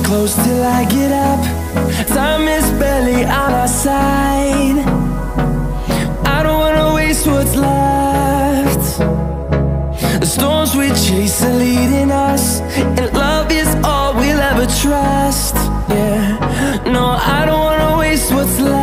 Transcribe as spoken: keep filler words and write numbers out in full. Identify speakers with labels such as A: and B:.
A: close till I get up. Time is barely on our side. I don't wanna waste what's left. The storms we chase are leading us, and love is all we'll ever trust. Yeah, no, I don't wanna waste what's left.